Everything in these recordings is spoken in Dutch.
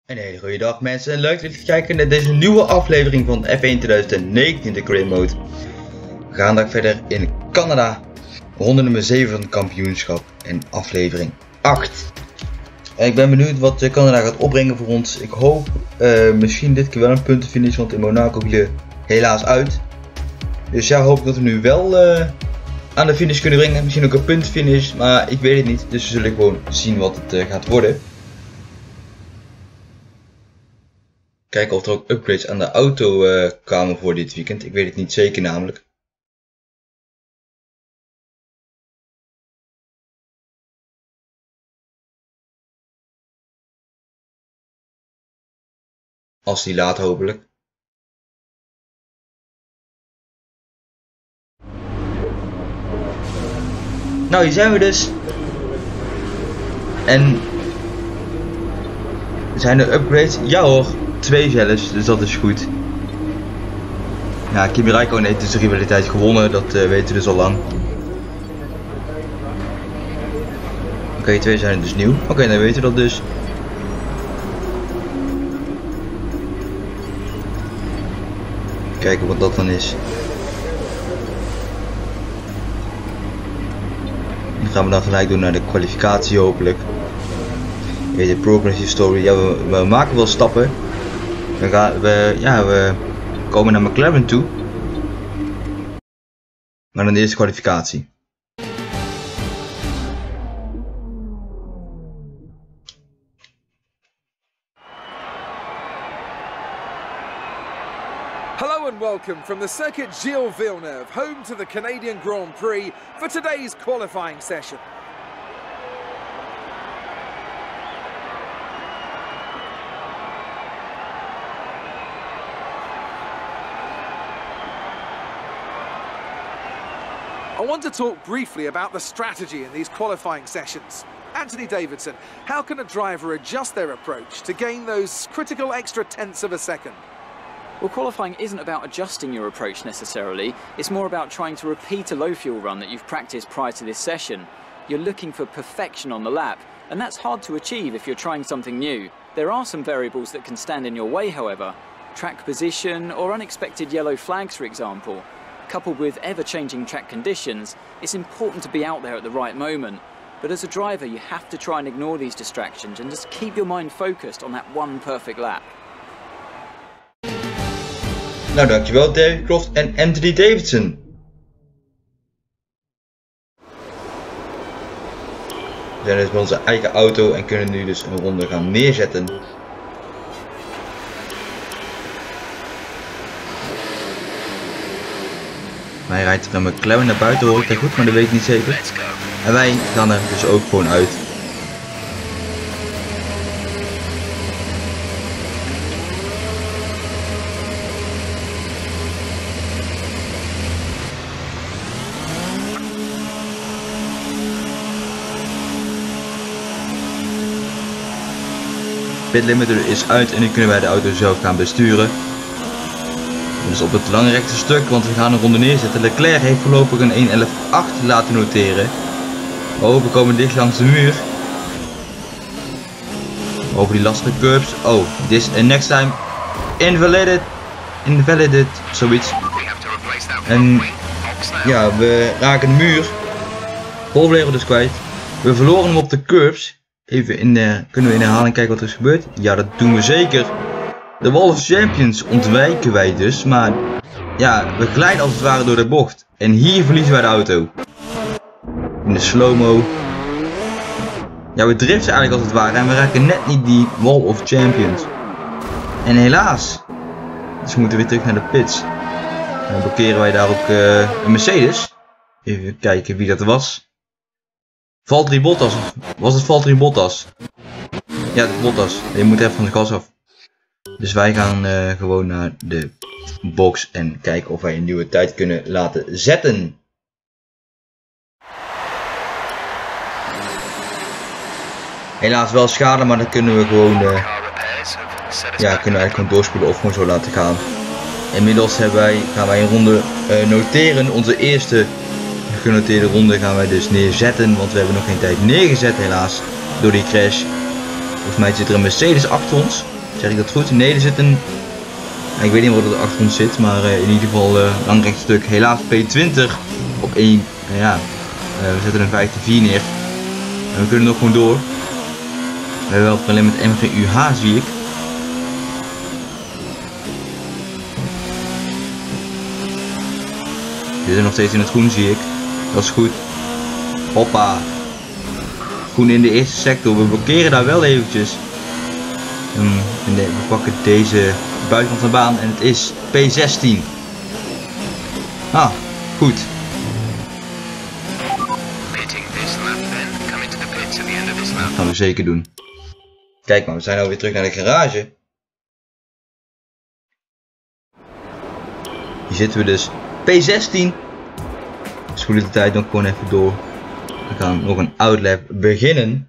Een hele goede dag mensen en leuk dat jullie kijken naar deze nieuwe aflevering van F1 2019 de Career Mode. We gaan daar verder in Canada, ronde nummer 7 van het kampioenschap en aflevering 8. Ik ben benieuwd wat Canada gaat opbrengen voor ons. Ik hoop misschien dit keer wel een puntenfinish, want in Monaco viel helaas uit. Dus ja, hoop dat we nu wel aan de finish kunnen brengen. Misschien ook een puntenfinish, maar ik weet het niet. Dus we zullen gewoon zien wat het gaat worden. Kijken of er ook upgrades aan de auto kwamen voor dit weekend. Ik weet het niet zeker namelijk. Als die laat hopelijk. Nou, hier zijn we dus. En zijn er upgrades? Ja hoor. 2 zelfs, dus dat is goed. Ja, Kimi Räikkönen heeft dus de rivaliteit gewonnen, dat weten we dus al lang. Oké, 2 zijn er dus nieuw. Oké, dan weten we dat dus. Kijken wat dat dan is. Dan gaan we dan gelijk doen naar de kwalificatie hopelijk. De progress story. Ja, we maken wel stappen. We komen naar McLaren toe. Maar dan eerst kwalificatie. Hello and welcome from the circuit Gilles Villeneuve, home to the Canadian Grand Prix for today's qualifying session. I want to talk briefly about the strategy in these qualifying sessions. Anthony Davidson, how can a driver adjust their approach to gain those critical extra tenths of a second? Well, qualifying isn't about adjusting your approach necessarily. It's more about trying to repeat a low fuel run that you've practiced prior to this session. You're looking for perfection on the lap, and that's hard to achieve if you're trying something new. There are some variables that can stand in your way, however. Track position or unexpected yellow flags, for example. Coupled with ever-changing track conditions, it's important to be out there at the right moment. But as a driver, you have to try and ignore these distractions and just keep your mind focused on that one perfect lap. Nou, dankjewel David Croft en Anthony Davidson. We zijn dus bij onze eigen auto en kunnen nu dus een ronde gaan neerzetten. Hij rijdt naar McLaren naar buiten, hoor ik dat goed, maar dat weet ik niet zeker. En wij gaan er dus ook gewoon uit. Pit limiter is uit en nu kunnen wij de auto zelf gaan besturen. Dus op het lange rechte stuk, want we gaan een ronde neerzetten. Leclerc heeft voorlopig een 1.11.8 laten noteren. Oh, we komen dicht langs de muur. Over die lastige curbs. Oh, this next time invalid, zoiets. En ja, we raken de muur. Polvlegel dus kwijt. We verloren hem op de curbs. Even kunnen we in herhaling kijken wat er is gebeurd? Ja, dat doen we zeker. De Wall of Champions ontwijken wij dus, maar ja, we glijden als het ware door de bocht. En hier verliezen wij de auto. In de slow-mo. Ja, we driften eigenlijk als het ware en we raken net niet die Wall of Champions. En helaas. Dus we moeten weer terug naar de pits. En dan blokkeren wij daar ook een Mercedes. Even kijken wie dat was. Valtteri Bottas. Was het Valtteri Bottas? Ja, het is Bottas. Je moet even van de gas af. Dus wij gaan gewoon naar de box en kijken of wij een nieuwe tijd kunnen laten zetten. Helaas wel schade, maar dan kunnen we gewoon eigenlijk gewoon doorspoelen of gewoon zo laten gaan. Inmiddels gaan wij een ronde noteren. Onze eerste genoteerde ronde gaan wij dus neerzetten, want we hebben nog geen tijd neergezet helaas door die crash. Volgens mij zit er een Mercedes achter ons. Zeg ik dat goed? Nee, er zit een... Ik weet niet wat er achter ons zit, maar in ieder geval lang rechtstuk. Helaas P20 op 1. Ja, we zetten een 5-4 neer. En we kunnen nog gewoon door. We hebben wel het probleem met MGUH, zie ik. We zitten nog steeds in het groen, zie ik. Dat is goed. Hoppa. Groen in de eerste sector. We blokkeren daar wel eventjes. We pakken deze buitenkant van de baan en het is P16. Ah, goed. Dat gaan we zeker doen. Kijk maar, we zijn alweer terug naar de garage. Hier zitten we dus. P16. Spoelen de tijd nog gewoon even door. We gaan nog een outlap beginnen.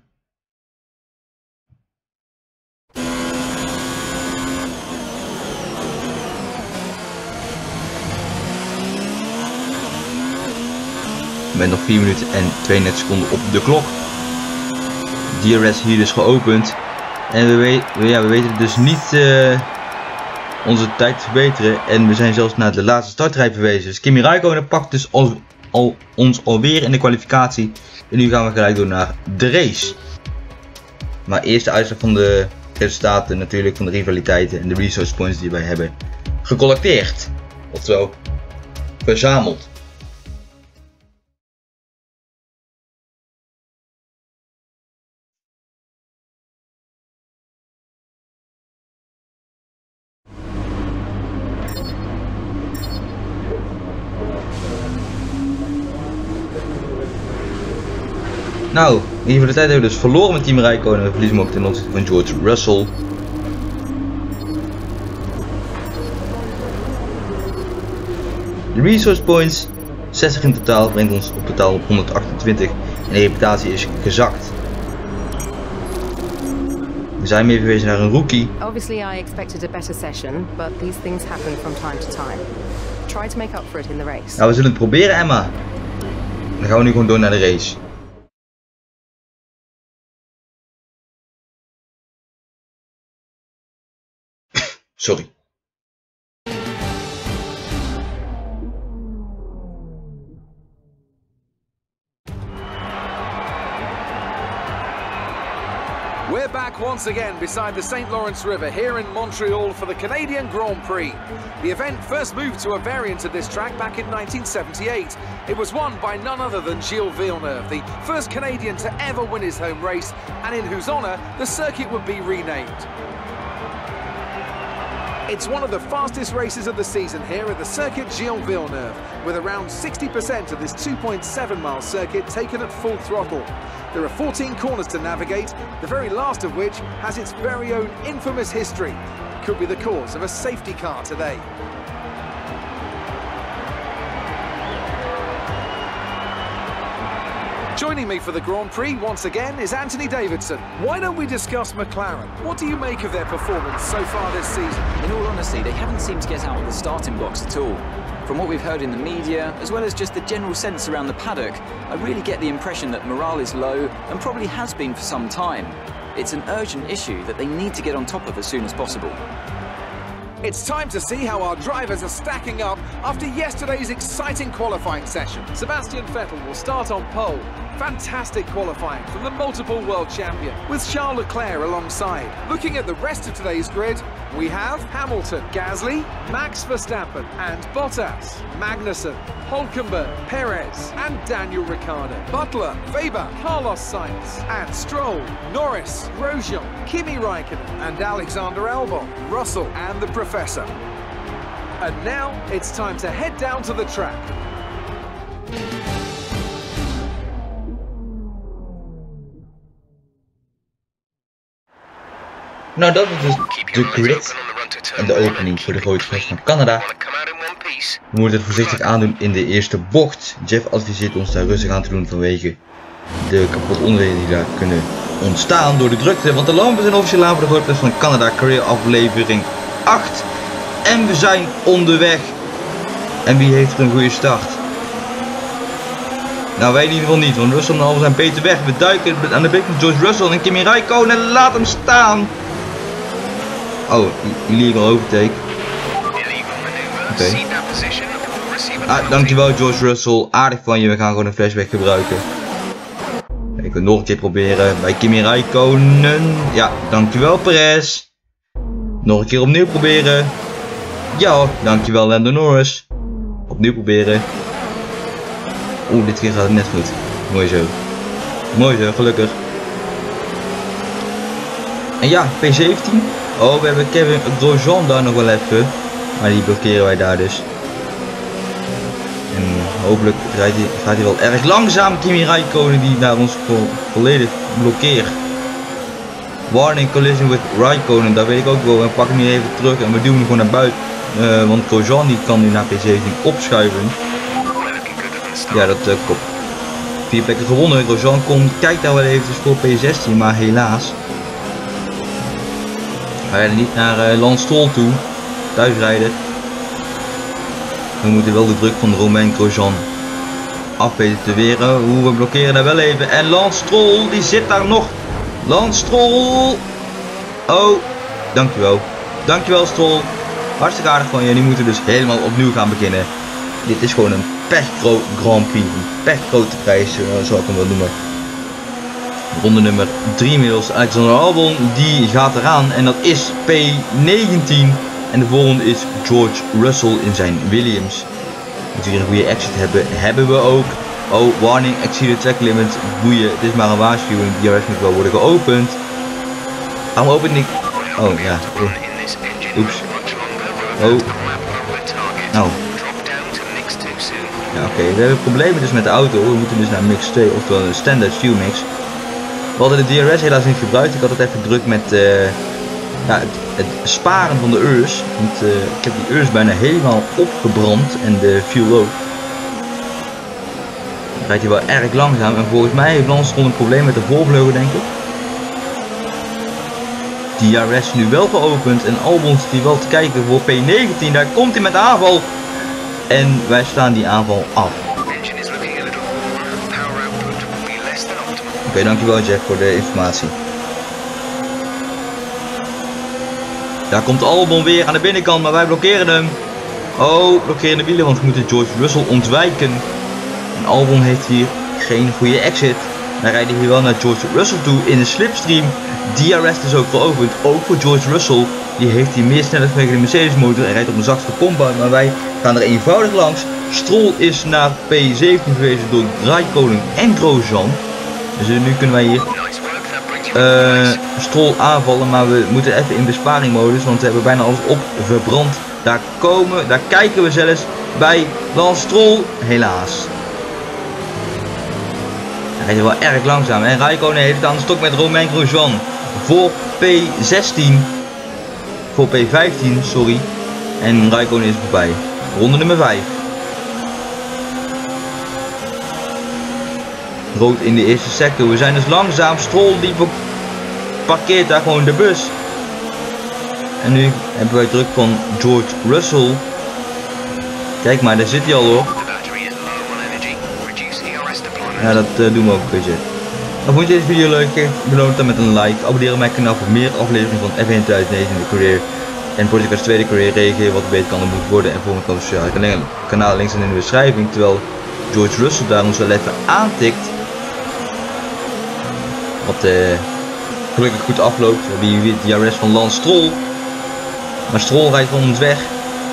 Met nog 4 minuten en 32 seconden op de klok. DRS hier dus geopend. En we weten dus niet onze tijd te verbeteren. En we zijn zelfs naar de laatste startrij verwezen. Dus Kimi Räikkönen pakt dus ons alweer in de kwalificatie. En nu gaan we gelijk door naar de race. Maar eerst de uitslag van de resultaten natuurlijk, van de rivaliteiten en de resource points die wij hebben gecollecteerd. Oftewel, verzameld. Nou, in ieder geval de tijd hebben we dus verloren met Team Räikkönen. We verliezen hem ook ten opzichte van George Russell. De resource points, 60 in totaal, brengt ons op totaal op 128 en de reputatie is gezakt. We zijn meer verwezen naar een rookie. Obviously I expected a better session, but these things happen from time to time. Try to make up for it in the race. Nou, we zullen het proberen, Emma. Dan gaan we nu gewoon door naar de race. Sorry. We're back once again beside the St. Lawrence River here in Montreal for the Canadian Grand Prix. The event first moved to a variant of this track back in 1978. It was won by none other than Gilles Villeneuve, the first Canadian to ever win his home race, and in whose honour the circuit would be renamed. It's one of the fastest races of the season here at the circuit Gilles Villeneuve, with around 60% of this 2.7-mile circuit taken at full throttle. There are 14 corners to navigate, the very last of which has its very own infamous history. Could be the cause of a safety car today. Joining me for the Grand Prix once again is Anthony Davidson. Why don't we discuss McLaren? What do you make of their performance so far this season? In all honesty, they haven't seemed to get out of the starting blocks at all. From what we've heard in the media, as well as just the general sense around the paddock, I really get the impression that morale is low and probably has been for some time. It's an urgent issue that they need to get on top of as soon as possible. It's time to see how our drivers are stacking up after yesterday's exciting qualifying session. Sebastian Vettel will start on pole. Fantastic qualifying from the multiple world champion, with Charles Leclerc alongside. Looking at the rest of today's grid, we have Hamilton, Gasly, Max Verstappen and Bottas, Magnussen, Hülkenberg, Perez and Daniel Ricciardo, Butler, Weber, Carlos Sainz and Stroll, Norris, Grosjean, Kimi Räikkönen and Alexander Albon, Russell and the Professor. And now it's time to head down to the track. Nou, dat was dus de grid en de opening voor de grote prijs van Canada. We moeten het voorzichtig aandoen in de eerste bocht. Jeff adviseert ons daar rustig aan te doen vanwege de kapotte onderdelen die daar kunnen ontstaan door de drukte. Want de lampen zijn officieel aan voor de grote prijs van Canada, career aflevering 8. En we zijn onderweg. En wie heeft er een goede start? Nou, wij in ieder geval niet, want Russell en Albon zijn beter weg. We duiken aan de bek van George Russell en Kimi Räikkönen en laat hem staan. Oh, illegal overtake. Oké. Ah, dankjewel George Russell, aardig van je, we gaan gewoon een flashback gebruiken. Ik wil nog een keer proberen bij Kimi Räikkönen. Ja, dankjewel Perez. Nog een keer opnieuw proberen. Ja, dankjewel Lando Norris. Opnieuw proberen. Oeh, dit keer gaat het net goed. Mooi zo. Mooi zo, gelukkig. En ja, P17. Oh, we hebben Kevin Grosjean daar nog wel even. Maar die blokkeren wij daar dus. En hopelijk gaat hij wel erg langzaam. Kimi Räikkönen die naar ons volledig blokkeert. Warning collision with Räikkönen, dat weet ik ook wel. We pakken hem nu even terug en we duwen hem gewoon naar buiten. Want Grosjean die kan nu naar P17 opschuiven. Ja, dat klopt. 4 plekken gewonnen. Grosjean kijkt daar wel eventjes voor P16, maar helaas. We rijden niet naar Lance Stroll toe. Thuisrijden. We moeten wel de druk van Romain Grosjean af weten te weren. Hoe we blokkeren daar wel even. En Lance Stroll die zit daar nog. Lance Stroll. Oh, dankjewel. Dankjewel Stroll. Hartstikke aardig van je. Die moeten dus helemaal opnieuw gaan beginnen. Dit is gewoon een pechgroot Grand Prix. Een pechgrote prijs, zou ik hem wel noemen. Ronde nummer 3 inmiddels. Alexander Albon die gaat eraan. En dat is P19. En de volgende is George Russell in zijn Williams. Moet hier een goede exit hebben. Hebben we ook. Oh, warning, exceed track limit. Boeien, het is maar een waarschuwing. Die DRS moet wel worden geopend. Waarom open ik? Oh ja. Oeps. Oh. Nou. Ja, oké. We hebben problemen dus met de auto. We moeten dus naar mix 2, oftewel een standard fuel mix. We hadden de DRS helaas niet gebruikt. Ik had het even druk met ja, het sparen van de EURS. Want ik heb die EURS bijna helemaal opgebrand en de fuel ook. Dan rijdt hij wel erg langzaam en volgens mij heeft Lance Stroll een probleem met de voorvleugel, denk ik. DRS nu wel geopend en Albon zit hier wel te kijken voor P19. Daar komt hij met aanval. En wij slaan die aanval af. Oké, dankjewel Jack voor de informatie. Daar komt Albon weer aan de binnenkant, maar wij blokkeren hem. Oh, blokkeren de wielen, want we moeten George Russell ontwijken. En Albon heeft hier geen goede exit. Wij rijden hier wel naar George Russell toe in een slipstream. DRS is ook geopend, ook voor George Russell. Die heeft hier meer snelheid vanwege de Mercedes motor en rijdt op een zachtste pomp, maar wij gaan er eenvoudig langs. Stroll is naar P17 verwezen door Räikkönen en Grosjean. Dus nu kunnen wij hier Stroll aanvallen, maar we moeten even in besparingmodus, want we hebben bijna alles op verbrand. Daar kijken we zelfs bij Lance Stroll, helaas. Hij rijdt wel erg langzaam en Räikkönen heeft het aan de stok met Romain Grosjean voor P16. Voor P15, sorry. En Räikkönen is voorbij. Ronde nummer 5. Rood in de eerste sector. We zijn dus langzaam. Stroll die parkeert daar gewoon de bus. En nu hebben wij druk van George Russell. Kijk maar, daar zit hij al hoor. Ja, dat doen we ook een beetje. Vond je deze video leuk? Beloon het dan met een like. Abonneer op mijn kanaal voor meer afleveringen van F1 2009 in de career. En voor de tweede career reageer wat beter kan en moet worden. En voor mijn kanaal links in de beschrijving. Terwijl George Russell daar ons wel even aantikt. Wat gelukkig goed afloopt. We hebben hier weer de DRS van Lance Stroll. Maar Stroll rijdt van ons weg.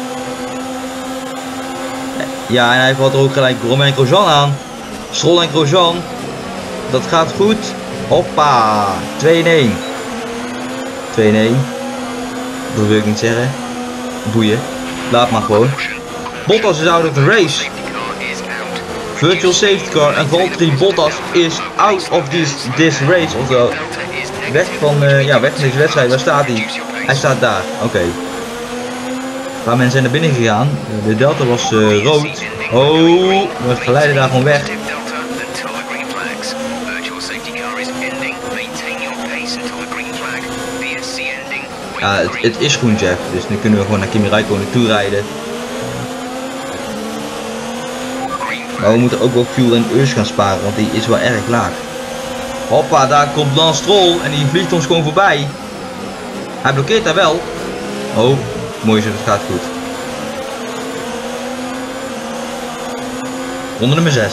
Ja, en hij valt er ook gelijk Romain Grosjean aan. Stroll en Grosjean. Dat gaat goed. Hoppa. 2-1. 2-1. Dat wil ik niet zeggen. Boeien. Laat maar gewoon. Bottas is out of the race. Virtual safety car en Valtteri Bottas is out of this race. Oftewel, weg van deze wedstrijd. Waar staat hij? Hij staat daar. Oké. Een paar mensen zijn naar binnen gegaan. De delta was rood. Oh, we glijden daar gewoon weg. Ja, het is groen Jeff, dus nu kunnen we gewoon naar Kimi Räikkönen toe rijden. Maar we moeten ook wel fuel en eus gaan sparen, want die is wel erg laag. Hoppa, daar komt Lance Stroll en die vliegt ons gewoon voorbij. Hij blokkeert daar wel. Oh, mooi zo, dat gaat goed. Ronde nummer 6.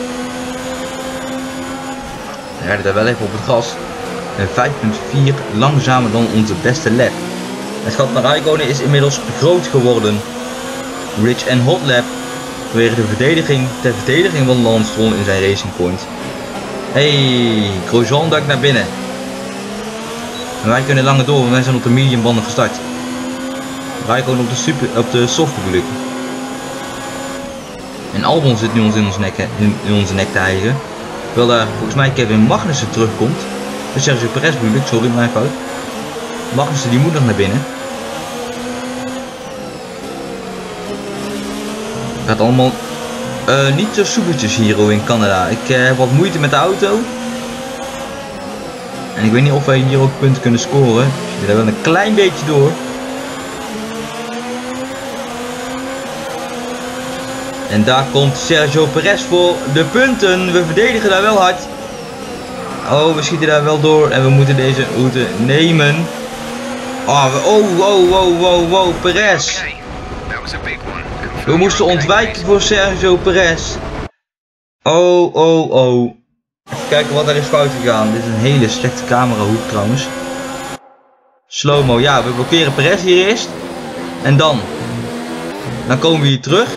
Hij rijdt daar wel even op het gas. En 5.4 langzamer dan onze beste lap. Het gat naar Raikkonen is inmiddels groot geworden. Rich en hot lap. Vanwege de verdediging, ter verdediging van Lance Stroll in zijn Racing Point. Hey, Grosjean duikt naar binnen. En wij kunnen langer door, want wij zijn op de medium banden gestart. Raikkonen op de soft bedoel ik. En Albon zit nu ons in onze nek te hijgen. Terwijl daar volgens mij Kevin Magnussen terugkomt. Dus Sergio Perez bedoel ik, sorry mijn fout. Magnussen die moet nog naar binnen. Gaat allemaal niet zo soepeltjes hier in Canada. Ik heb wat moeite met de auto. En ik weet niet of wij hier ook punten kunnen scoren. Ik zit er wel een klein beetje door. En daar komt Sergio Perez voor de punten. We verdedigen daar wel hard. Oh, we schieten daar wel door en we moeten deze route nemen. Oh, Perez. We moesten ontwijken voor Sergio Perez. Oh. Even kijken wat er is fout gegaan. Dit is een hele slechte camerahoek trouwens. Slow-mo, ja, we blokkeren Perez hier eerst. En dan komen we hier terug.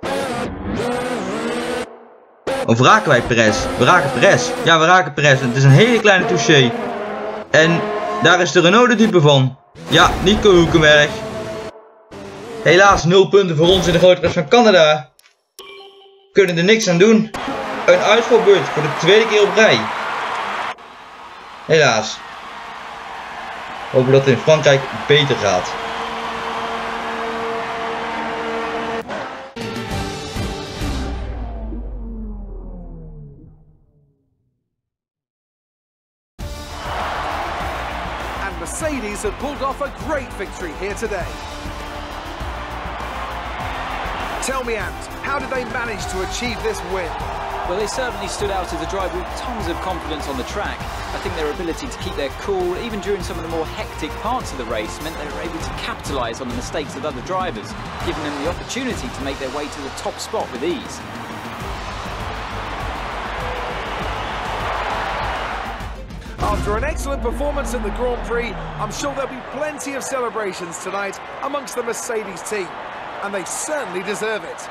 Of raken wij Perez? We raken Perez. Ja, we raken Perez. Het is een hele kleine touché. En daar is de Renault de dupe van. Ja, Nico Hülkenberg. Helaas 0 punten voor ons in de grote prijs van Canada. We kunnen er niks aan doen. Een uitvalbeurt voor de tweede keer op rij. Helaas. Hopen dat het in Frankrijk beter gaat. Mercedes have pulled off a great victory here today. Tell me, Ant, how did they manage to achieve this win? Well, they certainly stood out as a driver with tons of confidence on the track. I think their ability to keep their cool, even during some of the more hectic parts of the race, meant they were able to capitalise on the mistakes of other drivers, giving them the opportunity to make their way to the top spot with ease. After an excellent performance in the Grand Prix, I'm sure there'll be plenty of celebrations tonight amongst the Mercedes team, and they certainly deserve it.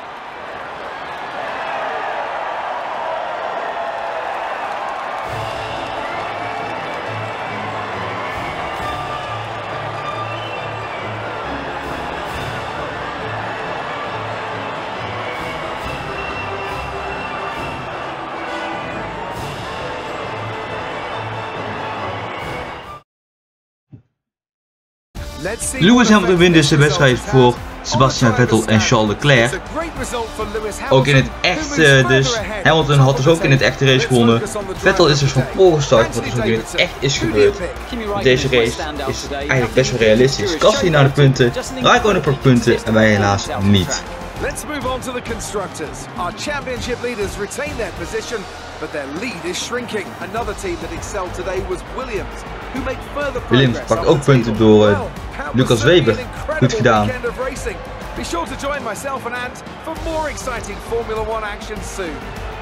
Lewis Hamilton wint dus de wedstrijd voor Sebastian Vettel en Charles Leclerc. Ook in het echt dus. Hamilton had dus ook in het echte race gewonnen. Vettel is dus van pole gestart, wat dus ook in het echt is gebeurd. Deze race is eigenlijk best wel realistisch. Gasly naar de punten, Raikkonen per punten en wij helaas niet. Let's move on to the constructors. Our championship leaders retain their position, but their lead is shrinking. Another team that excelled today was Williams, who make further progress. Williams pakt ook punten door Lucas Weber. Goed gedaan. Be sure to join myself and Ant for more exciting Formula 1 action soon.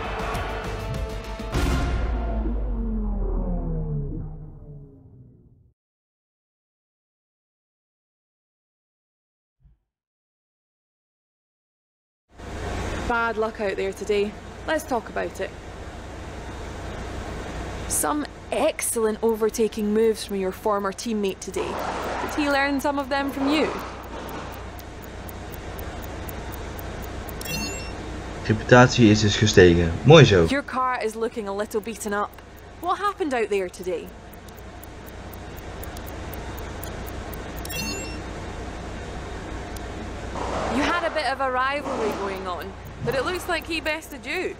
Bad luck out there today. Let's talk about it. Some excellent overtaking moves from your former teammate today. Did he learn some of them from you? Reputatie is dus gestegen. Mooi zo. Your car is looking a little beaten up. What happened out there today? You had a bit of a rivalry going on, but it looks like he bested you.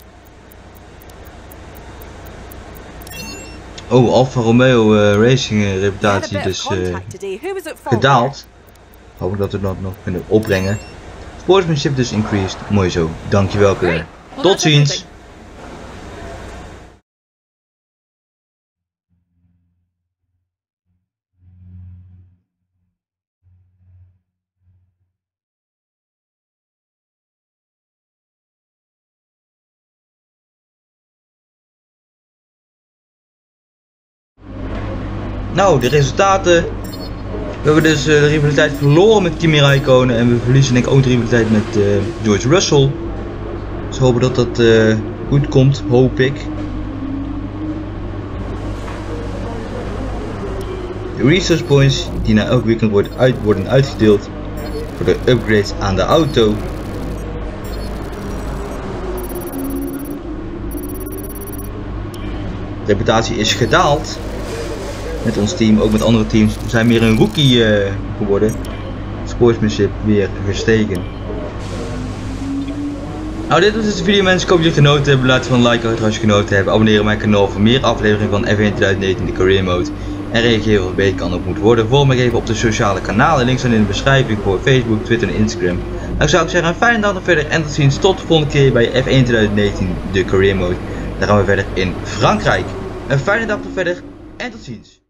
Oh, Alfa Romeo Racing reputatie dus gedaald. Hoop dat we dat nog kunnen opbrengen. Sportsmanship dus increased. Mooi zo. Dankjewel, Claire. Tot ziens! Nou, de resultaten. We hebben dus de rivaliteit verloren met Kimi Räikkönen en we verliezen denk ik ook de rivaliteit met George Russell. Dus we hopen dat dat goed komt, hoop ik. De resource points die na elk weekend worden uitgedeeld voor de upgrades aan de auto. De reputatie is gedaald. Met ons team, ook met andere teams. We zijn meer een rookie geworden. Sportsmanship weer gestegen. Nou, dit was dus de video mensen. Ik hoop dat jullie genoten hebben. Laat van een like achter als je genoten hebt. Abonneer op mijn kanaal voor meer afleveringen van F1 2019 de Career Mode. En reageer wat beter kan op moet worden. Volg me even op de sociale kanalen. Links staan in de beschrijving voor Facebook, Twitter en Instagram. Nou zou ik zeggen een fijne dag nog verder. En tot ziens tot de volgende keer bij F1 2019 de Career Mode. Daar gaan we verder in Frankrijk. Een fijne dag nog verder. En tot ziens.